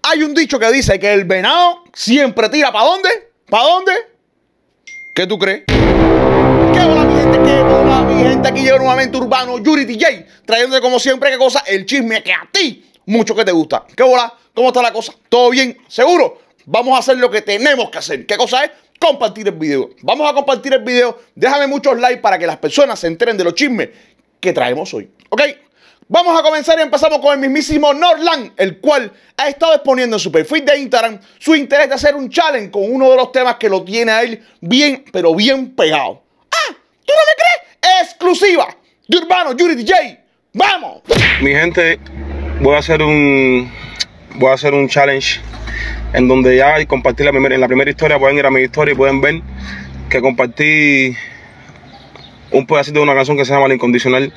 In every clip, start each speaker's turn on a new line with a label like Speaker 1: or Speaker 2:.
Speaker 1: Hay un dicho que dice que el venado siempre tira ¿para dónde? ¿Para dónde? ¿Qué tú crees? ¿Qué hola mi gente? ¿Qué hola mi gente? Aquí llega nuevamente Urbano Yuri DJ, trayéndote como siempre, ¿qué cosa? El chisme que a ti mucho que te gusta. ¿Qué hola? ¿Cómo está la cosa? ¿Todo bien? ¿Seguro? Vamos a hacer lo que tenemos que hacer. ¿Qué cosa es? Compartir el video. Vamos a compartir el video. Déjame muchos likes para que las personas se enteren de los chismes que traemos hoy. ¿Ok? Vamos a comenzar y empezamos con el mismísimo Northland, el cual ha estado exponiendo en su perfil de Instagram su interés de hacer un challenge con uno de los temas que lo tiene a él bien, pero bien pegado. ¡Ah! ¿Tú no me crees? Exclusiva de Urbano Yuri DJ. ¡Vamos!
Speaker 2: Mi gente, voy a hacer un challenge en donde ya compartí en la primera historia. Pueden ir a mi historia y pueden ver que compartí un pedacito de una canción que se llama La Incondicional.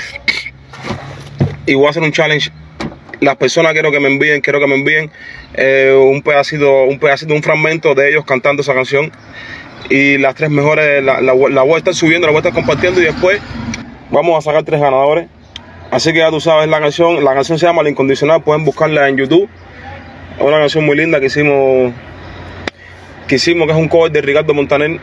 Speaker 2: Y voy a hacer un challenge. Las personas quiero que me envíen un pedacito, un fragmento de ellos cantando esa canción. Y las tres mejores la voy a estar subiendo, la voy a estar compartiendo y después vamos a sacar 3 ganadores. Así que ya tú sabes la canción se llama La Incondicional, pueden buscarla en YouTube. Es una canción muy linda que hicimos, que es un cover de Ricardo Montaner.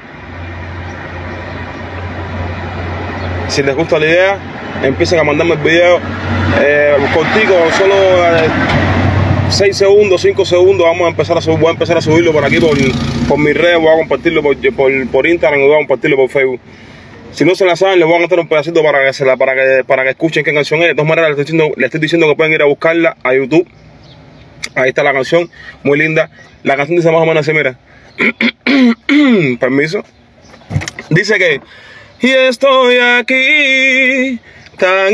Speaker 2: Si les gusta la idea, empiecen a mandarme el video cortico, solo 6 segundos, 5 segundos. Voy a empezar a subirlo por aquí por mis redes. Voy a compartirlo por Instagram y voy a compartirlo por Facebook. Si no se la saben, les voy a cantar un pedacito para que escuchen qué canción es. De todas maneras, les estoy diciendo que pueden ir a buscarla a YouTube. Ahí está la canción, muy linda. La canción dice más o menos así, mira. Permiso. Dice que: y estoy aquí tan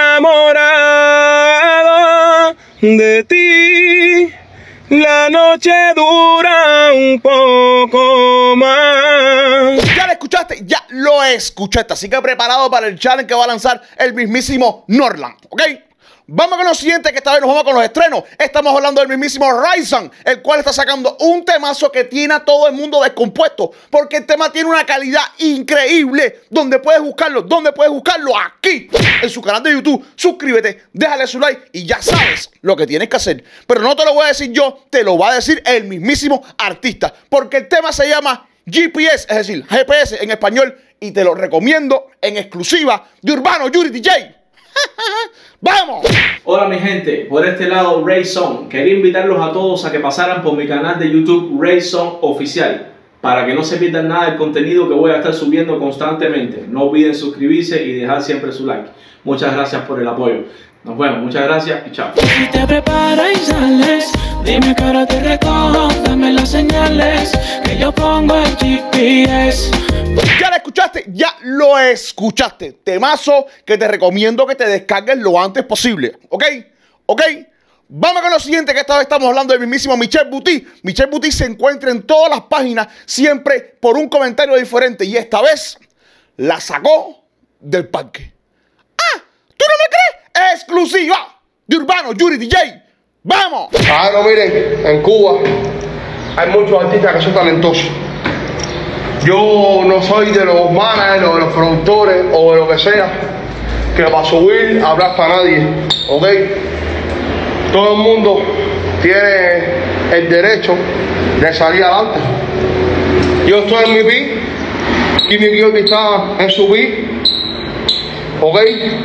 Speaker 2: enamorado de ti, la noche dura un poco más.
Speaker 1: Ya lo escuchaste, ya lo escuchaste. Así que preparado para el challenge que va a lanzar el mismísimo Northland, ¿ok? Vamos con lo siguiente, que esta vez nos vamos con los estrenos. Estamos hablando del mismísimo Ryzen, el cual está sacando un temazo que tiene a todo el mundo descompuesto, porque el tema tiene una calidad increíble. ¿Dónde puedes buscarlo? ¿Dónde puedes buscarlo? Aquí, en su canal de YouTube. Suscríbete, déjale su like y ya sabes lo que tienes que hacer. Pero no te lo voy a decir yo, te lo va a decir el mismísimo artista, porque el tema se llama GPS, es decir, GPS en español, y te lo recomiendo en exclusiva de Urbano Yuri DJ. ¡Vamos!
Speaker 3: Hola mi gente, por este lado Rayson. Quería invitarlos a todos a que pasaran por mi canal de YouTube Rayson Oficial, para que no se pierdan nada del contenido que voy a estar subiendo constantemente. No olviden suscribirse y dejar siempre su like. Muchas gracias por el apoyo. Nos vemos, muchas gracias y chao.
Speaker 4: Si te preparas y sales, dime que ahora te recojo, dame las señales, que yo pongo el GPS.
Speaker 1: Ya lo escuchaste, ya lo escuchaste. Temazo que te recomiendo que te descargues lo antes posible, ¿ok? ¿Ok? Vamos con lo siguiente, que esta vez estamos hablando del mismísimo Michel Buti. Michel Buti se encuentra en todas las páginas, siempre por un comentario diferente, y esta vez la sacó del parque. ¡Ah! ¿Tú no me crees? Exclusiva de Urbano Yuri DJ. ¡Vamos!
Speaker 5: Ah, no, miren, en Cuba hay muchos artistas que son talentosos. Yo no soy de los managers o de los productores o de lo que sea que para subir hablar para nadie, ¿ok? Todo el mundo tiene el derecho de salir adelante. Yo estoy en mi beat, Kimi Giorgi está en su beat, ¿ok?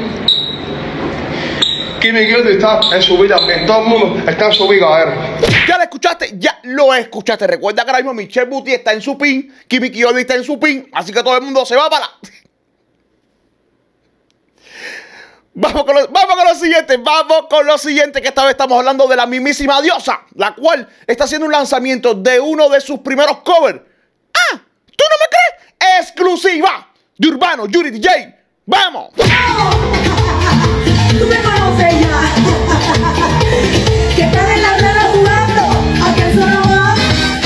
Speaker 5: Kimi Giorgi está en su beat también, todo el mundo está en su beat, cabrón.
Speaker 1: Ya lo escuchaste, ya lo escuchaste. Recuerda que ahora mismo Michel Buti está en su pin, Kimi Giorgi está en su pin, así que todo el mundo se va para la... Vamos con lo siguiente, que esta vez estamos hablando de la mismísima Diosa, la cual está haciendo un lanzamiento de uno de sus primeros covers. ¡Ah! ¿Tú no me crees? Exclusiva de Urbano Yuri DJ. ¡Vamos!
Speaker 6: Tú me conoces ya. Que estás en la red jugando. ¿A qué suena más?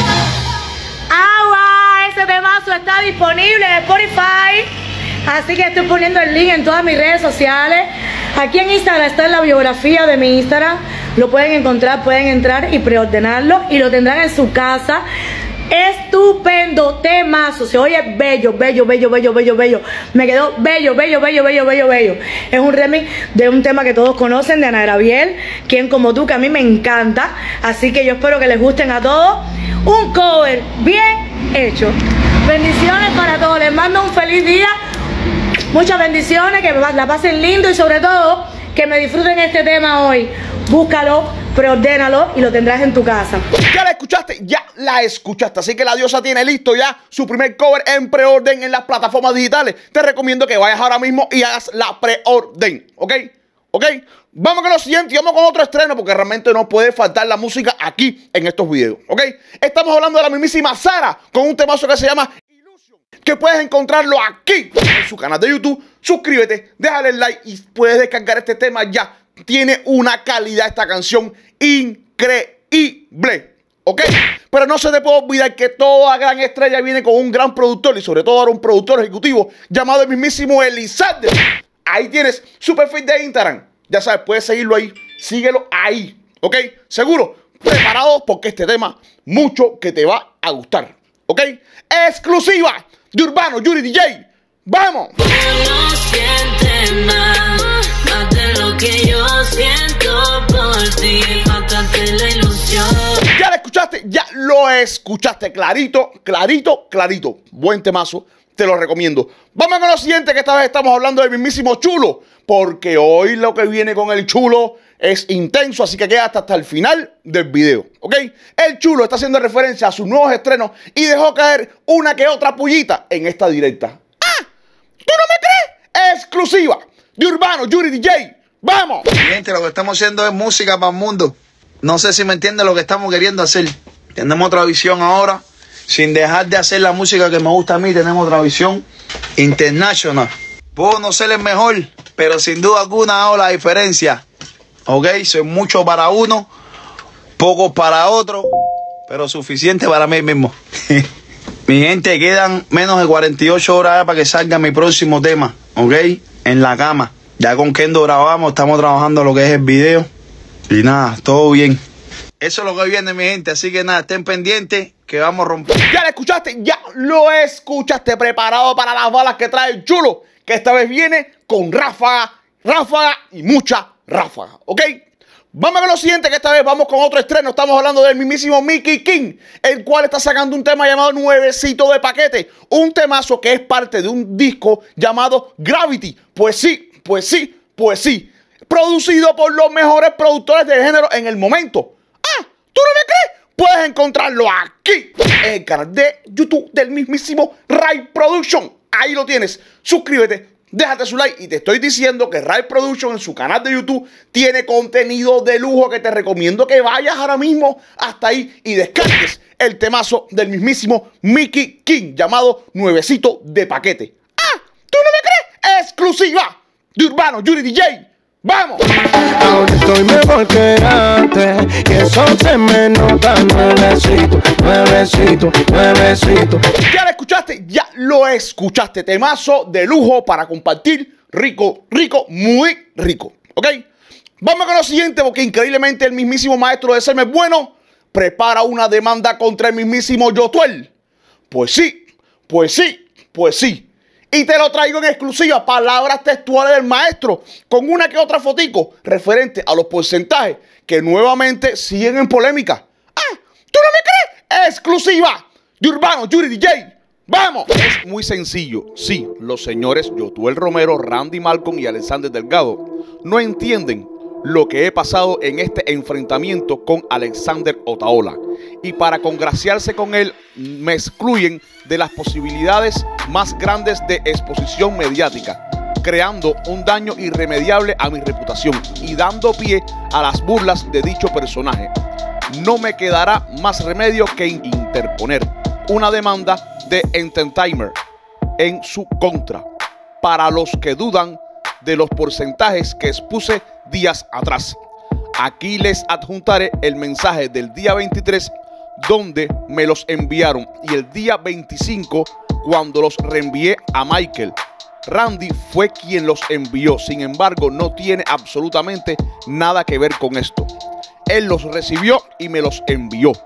Speaker 7: Agua, ese temazo está disponible en Spotify. Así que estoy poniendo el link en todas mis redes sociales. Aquí en Instagram está en la biografía de mi Instagram. Lo pueden encontrar, pueden entrar y preordenarlo. Y lo tendrán en su casa Estupendo temazo. Se oye bello, bello, bello, bello, bello, bello. Me quedó bello, bello, bello, bello, bello, bello. Es un remix de un tema que todos conocen, de Ana Gabriel, Quien como tú, que a mí me encanta. Así que yo espero que les gusten a todos. Un cover bien hecho. Bendiciones para todos. Les mando un feliz día. Muchas bendiciones, que la pasen lindo y sobre todo que me disfruten este tema hoy. Búscalo, preordénalo y lo tendrás en tu casa.
Speaker 1: Ya la escuchaste, ya la escuchaste. Así que la diosa tiene listo ya su primer cover en preorden en las plataformas digitales. Te recomiendo que vayas ahora mismo y hagas la preorden, ¿ok? ¿Ok? Vamos con lo siguiente y vamos con otro estreno porque realmente no puede faltar la música aquí en estos videos, ¿ok? Estamos hablando de la mismísima Sara con un temazo que se llama Illusion, que puedes encontrarlo aquí en su canal de YouTube. Suscríbete, déjale el like y puedes descargar este tema ya. Tiene una calidad esta canción increíble, ¿ok? Pero no se te puede olvidar que toda gran estrella viene con un gran productor y sobre todo ahora un productor ejecutivo llamado el mismísimo Elizalde. Ahí tienes su perfil de Instagram. Ya sabes, puedes seguirlo ahí. Síguelo ahí, ¿ok? Seguro, preparados porque este tema mucho que te va a gustar, ¿ok? Exclusiva de Urbano Yuri DJ. ¡Vamos!
Speaker 8: Uno siente más de lo que yo siento por ti, mátate la ilusión.
Speaker 1: Ya lo escuchaste, ya lo escuchaste, clarito, clarito, clarito. Buen temazo, te lo recomiendo. Vamos con lo siguiente, que esta vez estamos hablando del mismísimo Chulo, porque hoy lo que viene con el Chulo es intenso, así que quédate hasta el final del video, ¿ok? El Chulo está haciendo referencia a sus nuevos estrenos y dejó caer una que otra pullita en esta directa. ¿Tú no me crees? Exclusiva de Urbano Yuri DJ. ¡Vamos!
Speaker 9: Gente, lo que estamos haciendo es música para el mundo. No sé si me entienden lo que estamos queriendo hacer. Tenemos otra visión ahora. Sin dejar de hacer la música que me gusta a mí, tenemos otra visión internacional. Puedo no ser el mejor, pero sin duda alguna hago la diferencia. ¿Ok? Soy mucho para uno, poco para otro, pero suficiente para mí mismo. Mi gente, quedan menos de 48 horas para que salga mi próximo tema, ¿ok? En la cama. Ya con Kendo grabamos, estamos trabajando lo que es el video. Y nada, todo bien. Eso es lo que viene, mi gente. Así que nada, estén pendientes que vamos a romper.
Speaker 1: Ya lo escuchaste, ya lo escuchaste. Preparado para las balas que trae el Chulo, que esta vez viene con ráfaga, ráfaga y mucha ráfaga, ¿ok? Vamos con lo siguiente, que esta vez vamos con otro estreno. Estamos hablando del mismísimo Mickey King, el cual está sacando un tema llamado Nuevecito de Paquete. Un temazo que es parte de un disco llamado Gravity. Pues sí, pues sí, pues sí. Producido por los mejores productores del género en el momento. Ah, ¿tú no me crees? Puedes encontrarlo aquí, en el canal de YouTube del mismísimo Ray Production. Ahí lo tienes. Suscríbete. Déjate su like y te estoy diciendo que Ray Production en su canal de YouTube tiene contenido de lujo que te recomiendo que vayas ahora mismo hasta ahí y descargues el temazo del mismísimo Mickey King llamado Nuevecito de Paquete. ¡Ah! ¿Tú no me crees? Exclusiva de Urbano Yuri DJ. ¡Vamos!
Speaker 10: Ahora estoy mejor que antes, que eso se me nota. Nuevecito, nuevecito, nuevecito.
Speaker 1: Ya lo escuchaste, ya lo escuchaste. Temazo de lujo para compartir. Rico, rico, muy rico. ¿Ok? Vamos con lo siguiente, porque increíblemente el mismísimo maestro de Serme Bueno prepara una demanda contra el mismísimo Yotuel. Pues sí, pues sí, pues sí. Y te lo traigo en exclusiva, palabras textuales del maestro, con una que otra fotico referente a los porcentajes que nuevamente siguen en polémica. ¡Ah! ¿Tú no me crees? Exclusiva de Urbano Yuri DJ. ¡Vamos! Es muy sencillo. Sí, los señores Yotuel Romero, Randy Malcolm y Alexander Delgado no entienden lo que he pasado en este enfrentamiento con Alexander Otaola. Y para congraciarse con él, me excluyen de las posibilidades más grandes de exposición mediática, creando un daño irremediable a mi reputación y dando pie a las burlas de dicho personaje. No me quedará más remedio que interponer una demanda de Entertainer en su contra. Para los que dudan de los porcentajes que expuse días atrás, aquí les adjuntaré el mensaje del día 23 donde me los enviaron y el día 25 cuando los reenvié a Michael. Randy fue quien los envió, sin embargo no tiene absolutamente nada que ver con esto. Él los recibió y me los envió.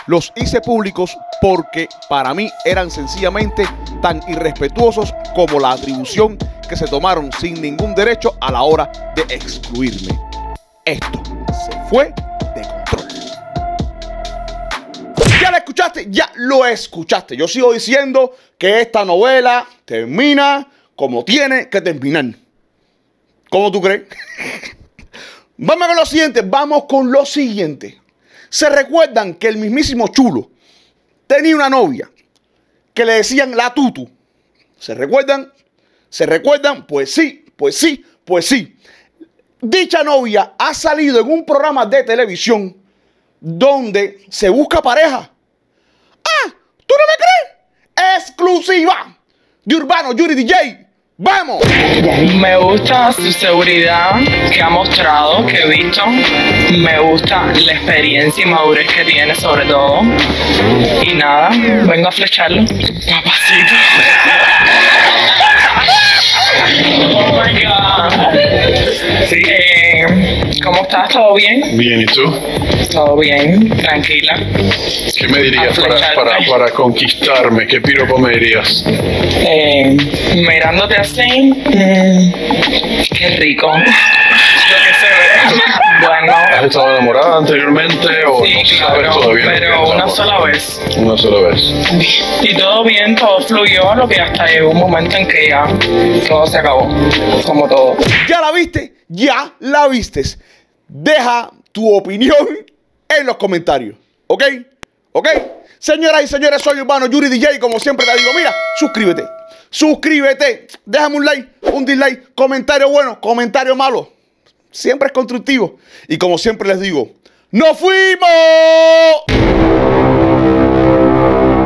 Speaker 1: los hice públicos porque para mí eran sencillamente tan irrespetuosos como la atribución que se tomaron sin ningún derecho a la hora de excluirme. Esto se fue de control. ¿Ya lo escuchaste? Ya lo escuchaste. Yo sigo diciendo que esta novela termina como tiene que terminar. ¿Cómo tú crees? Vamos con lo siguiente. ¿Se recuerdan que el mismísimo Chulo tenía una novia que le decían la Tutu? ¿Se recuerdan? ¿Se recuerdan? Pues sí, pues sí, pues sí. Dicha novia ha salido en un programa de televisión donde se busca pareja. ¡Ah! ¿Tú no me crees? Exclusiva de Urbano Yuri DJ. ¡Vamos!
Speaker 11: Me gusta su seguridad que ha mostrado, que he visto. Me gusta la experiencia y madurez que tiene sobre todo. Y nada, vengo a flecharlo. Papacito. Oh my God. Sí, ¿cómo estás? ¿Todo bien?
Speaker 12: Bien, ¿y tú?
Speaker 11: Todo bien, tranquila.
Speaker 12: ¿Qué me dirías para conquistarme? ¿Qué piropo me dirías?
Speaker 11: Mirándote así, qué rico. Lo que se ve. Bueno.
Speaker 12: ¿Has estado enamorada anteriormente o
Speaker 11: sí,
Speaker 12: no
Speaker 11: claro,
Speaker 12: sabes todavía?
Speaker 11: Pero una sola vez.
Speaker 12: Una sola vez.
Speaker 11: Y todo bien, todo fluyó, lo que hasta llegó un momento en que ya todo se acabó, como todo.
Speaker 1: ¿Ya la viste? ¿Ya la vistes? Deja tu opinión en los comentarios, ¿ok? ¿Ok? Señoras y señores, soy Urbano Yuri DJ. Como siempre te digo, mira, suscríbete. Suscríbete. Déjame un like, un dislike, comentario bueno, comentario malo. Siempre es constructivo. Y como siempre les digo, ¡nos fuimos!